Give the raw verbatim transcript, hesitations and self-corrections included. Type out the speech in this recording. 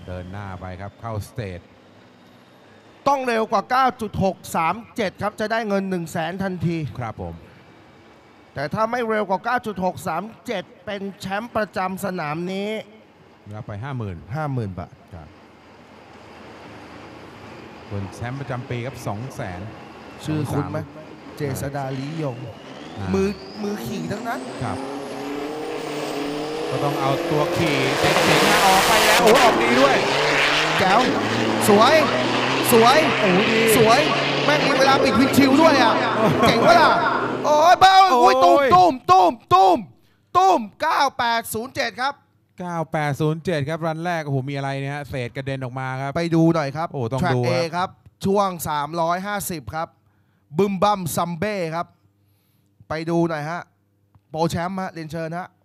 เดินหน้าไปครับเข้าสเตทต้องเร็วกว่า เก้าจุดหกสามเจ็ด ครับจะได้เงิน หนึ่งแสน ทันทีครับผมแต่ถ้าไม่เร็วกว่า เก้าจุดหกสามเจ็ด เป็นแชมป์ประจำสนามนี้รับไป ห้าหมื่นห้าหมื่น บาทครับเป็นแชมป์ประจำปีครับ สองแสนชื่อคุณไหมเจษดาลียงมือมือขี่ทั้งนั้นครับก็ต้องเอาตัวขี่เจ๋งๆออกไปแล้วโอ้ออกดีด้วยแจ๋วสวยสวยโอ้ดีสวยแม่งมีเวลาปิดวินชิวด้วยอ่ะเจ๋งวะล่ะโอ้ยเบ้าโอ้ยตุ้มตุ้มตุ้มตุ้มตุ้มเก้าแปดศูนย์เจ็ดครับเก้าแปดศูนย์เจ็ดครับรันแรกโอ้โหมีอะไรเนี่ยฮะเศษกระเด็นออกมาครับไปดูหน่อยครับโอ้ต้อง Track ดู A ครับช่วงสามร้อยห้าสิบครับบึมบัมซัมเบ้ครับไปดูหน่อยฮะโปรแชมป์ฮะเรียนเชิญฮะ